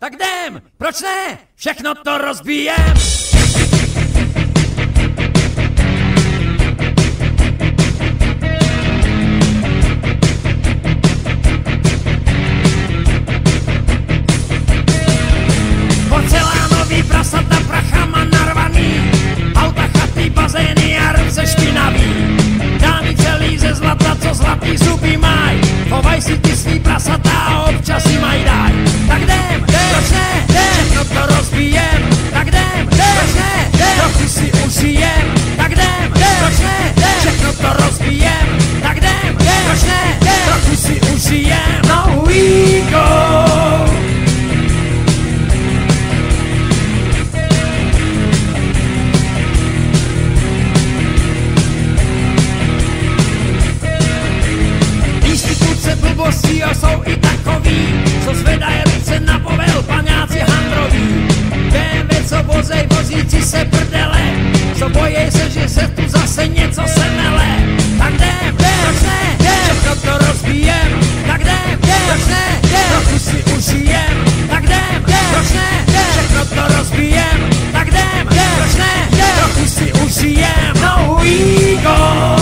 Tak jdem, proč ne? Všechno to rozbijem. Porcelánový prasata prachama narvaný, auta, chaty, bazény a ruce špinavý. Dámy celý ze zlata, co zlatý zuby maj, chovaj si ty svý prasata a občas si maj daj. Tak jdem, proč ne? Všechno to rozbijem. Tak jdem, proč ne? Trochu si užijem. Tak jdem, proč ne? Všechno to rozbijem. Tak jdem, proč ne? Trochu si užijem. No we go. Blbosti a jsou i takový, co zvedají ruce na povel, paňáci handroví. BMW, co vozej vozíci se prdele, co bojej se, že se tu zase něco semele. Tak jdem, proč ne? Všechno to rozbijem. Tak jdem, proč ne? Trochu si užijem. Tak jdem, proč ne? Všechno to rozbijem. Tak jdem, proč ne? Trochu si užijem. No we go.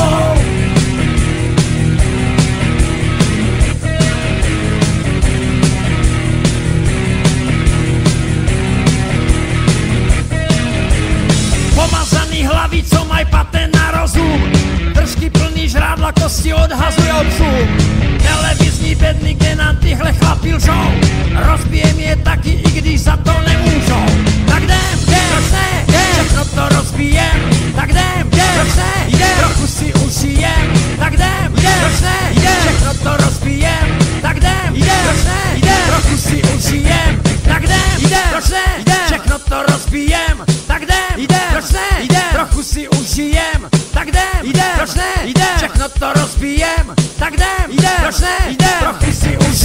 Pomazaný hlavy, co mají patent na rozum, držky plný žrádla, kosti odhazujou psům. Televizní bedny, kde nám tyhle chlapi lžou, rozbijem je taky, i když za to nemůžou. Tak jdem, proč ne? Všechno to rozbijem. Tak jdem, proč ne? Trochu si užijem. Tak jdem, proč ne? Všechno to rozbijem. Tak jdem, proč ne? Trochu si užijem. Tak jdem, proč ne? Všechno to rozbijem. Tak jdem, proč ne? Trochu si užijem. Tak jdem, proč ne? Všechno to rozbijem. Tak jdem, proč ne? Trochu si užijem.